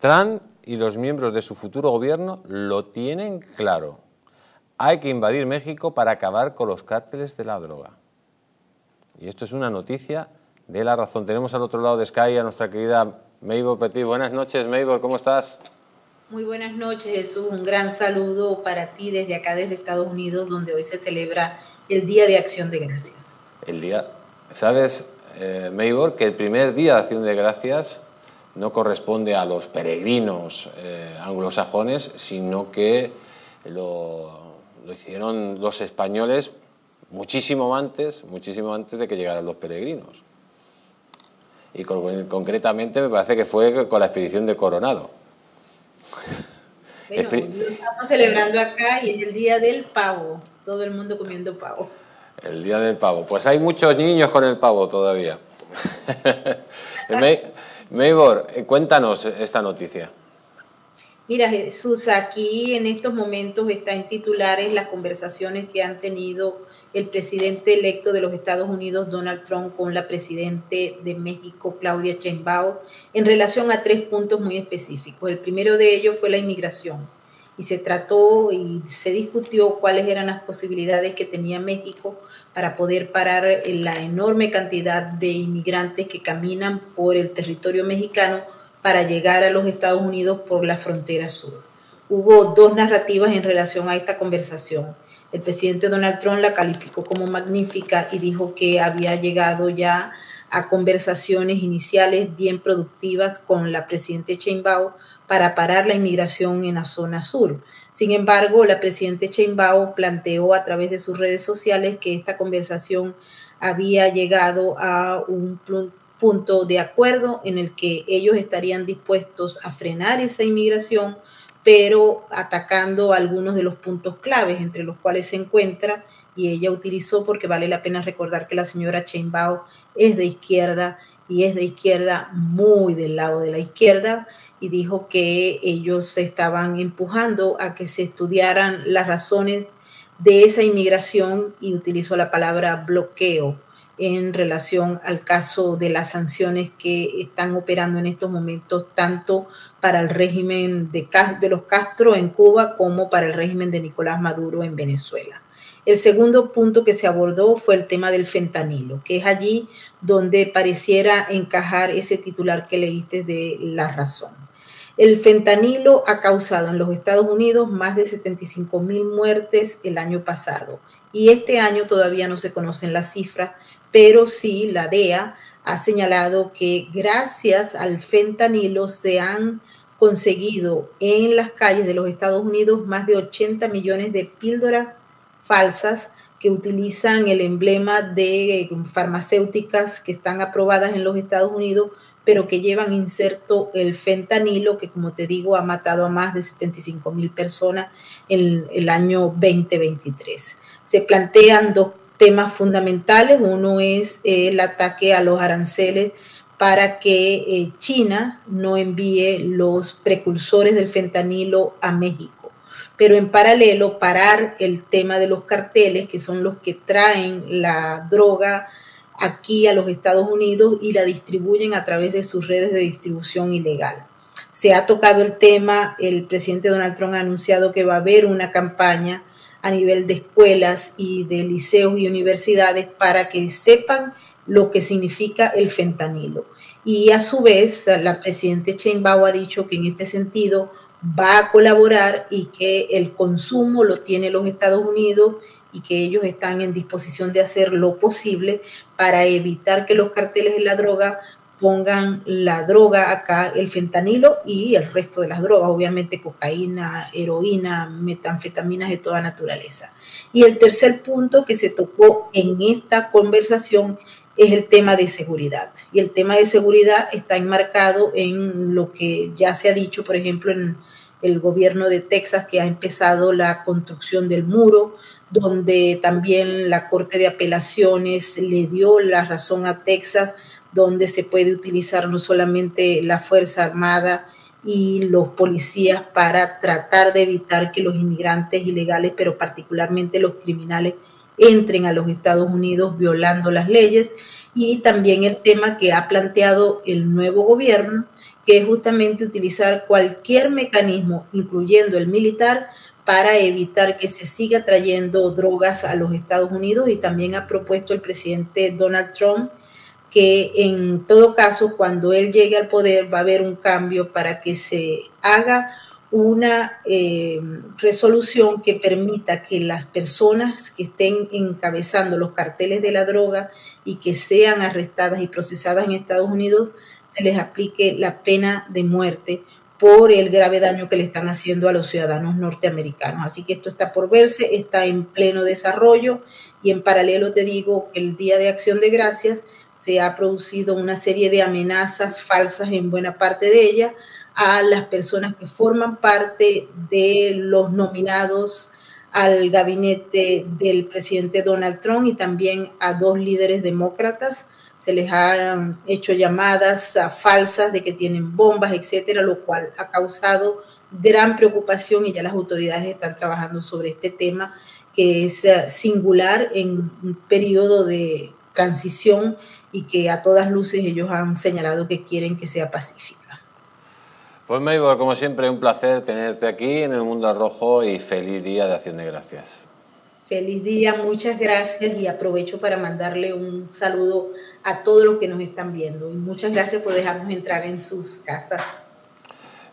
Trump y los miembros de su futuro gobierno lo tienen claro. Hay que invadir México para acabar con los cárteles de la droga. Y esto es una noticia de La Razón. Tenemos al otro lado de Sky a nuestra querida Maybor Petit. Buenas noches, Maybor, ¿cómo estás? Muy buenas noches, Jesús. Un gran saludo para ti desde acá, desde Estados Unidos, donde hoy se celebra el Día de Acción de Gracias. El día, ¿sabes, Maybor, que el primer Día de Acción de Gracias no corresponde a los peregrinos anglosajones, sino que lo hicieron los españoles muchísimo antes de que llegaran los peregrinos? Y concretamente me parece que fue con la expedición de Coronado. Bueno, lo estamos celebrando acá y es el Día del Pavo, todo el mundo comiendo pavo. El Día del Pavo, pues hay muchos niños con el pavo todavía. Maybor, cuéntanos esta noticia. Mira, Jesús, aquí en estos momentos está en titulares las conversaciones que han tenido el presidente electo de los Estados Unidos, Donald Trump, con la presidente de México, Claudia Sheinbaum, en relación a 3 puntos muy específicos. El primero de ellos fue la inmigración, y se trató y se discutió cuáles eran las posibilidades que tenía México para poder parar la enorme cantidad de inmigrantes que caminan por el territorio mexicano para llegar a los Estados Unidos por la frontera sur. Hubo 2 narrativas en relación a esta conversación. El presidente Donald Trump la calificó como magnífica y dijo que había llegado ya a conversaciones iniciales bien productivas con la presidenta Sheinbaum para parar la inmigración en la zona sur. Sin embargo, la presidenta Sheinbaum planteó a través de sus redes sociales que esta conversación había llegado a un punto de acuerdo en el que ellos estarían dispuestos a frenar esa inmigración, pero atacando algunos de los puntos claves entre los cuales se encuentra, y ella utilizó, porque vale la pena recordar que la señora Sheinbaum es de izquierda y es de izquierda muy del lado de la izquierda, y dijo que ellos estaban empujando a que se estudiaran las razones de esa inmigración y utilizó la palabra bloqueo en relación al caso de las sanciones que están operando en estos momentos tanto para el régimen de los Castro en Cuba como para el régimen de Nicolás Maduro en Venezuela. El segundo punto que se abordó fue el tema del fentanilo, que es allí donde pareciera encajar ese titular que leíste de La Razón. El fentanilo ha causado en los Estados Unidos más de 75,000 muertes el año pasado, y este año todavía no se conocen las cifras, pero sí la DEA ha señalado que gracias al fentanilo se han conseguido en las calles de los Estados Unidos más de 80 millones de píldoras falsas que utilizan el emblema de farmacéuticas que están aprobadas en los Estados Unidos, pero que llevan inserto el fentanilo, que como te digo ha matado a más de 75,000 personas en el año 2023. Se plantean 2 temas fundamentales. Uno es el ataque a los aranceles para que China no envíe los precursores del fentanilo a México, pero en paralelo parar el tema de los carteles, que son los que traen la droga aquí a los Estados Unidos y la distribuyen a través de sus redes de distribución ilegal. Se ha tocado el tema, el presidente Donald Trump ha anunciado que va a haber una campaña a nivel de escuelas y de liceos y universidades para que sepan lo que significa el fentanilo. Y a su vez, la presidenta Sheinbaum ha dicho que en este sentido va a colaborar y que el consumo lo tiene los Estados Unidos y que ellos están en disposición de hacer lo posible para evitar que los carteles de la droga pongan la droga acá, el fentanilo y el resto de las drogas, obviamente cocaína, heroína, metanfetaminas de toda naturaleza. Y el tercer punto que se tocó en esta conversación es el tema de seguridad. Y el tema de seguridad está enmarcado en lo que ya se ha dicho, por ejemplo, en el gobierno de Texas, que ha empezado la construcción del muro, donde también la Corte de Apelaciones le dio la razón a Texas, donde se puede utilizar no solamente la Fuerza Armada y los policías para tratar de evitar que los inmigrantes ilegales, pero particularmente los criminales, entren a los Estados Unidos violando las leyes. Y también el tema que ha planteado el nuevo gobierno, que es justamente utilizar cualquier mecanismo, incluyendo el militar, para evitar que se siga trayendo drogas a los Estados Unidos. Y también ha propuesto el presidente Donald Trump que en todo caso, cuando él llegue al poder, va a haber un cambio para que se haga una resolución que permita que las personas que estén encabezando los carteles de la droga y que sean arrestadas y procesadas en Estados Unidos, se les aplique la pena de muerte por el grave daño que le están haciendo a los ciudadanos norteamericanos. Así que esto está por verse, está en pleno desarrollo, y en paralelo te digo que el Día de Acción de Gracias se ha producido una serie de amenazas falsas en buena parte de ellas a las personas que forman parte de los nominados al gabinete del presidente Donald Trump, y también a 2 líderes demócratas. Se les han hecho llamadas falsas de que tienen bombas, etcétera, lo cual ha causado gran preocupación, y ya las autoridades están trabajando sobre este tema, que es singular en un periodo de transición y que a todas luces ellos han señalado que quieren que sea pacífica. Pues Maybor, como siempre, un placer tenerte aquí en el Mundo al Rojo, y feliz Día de Acción de Gracias. Feliz día, muchas gracias, y aprovecho para mandarle un saludo a todos los que nos están viendo, y muchas gracias por dejarnos entrar en sus casas.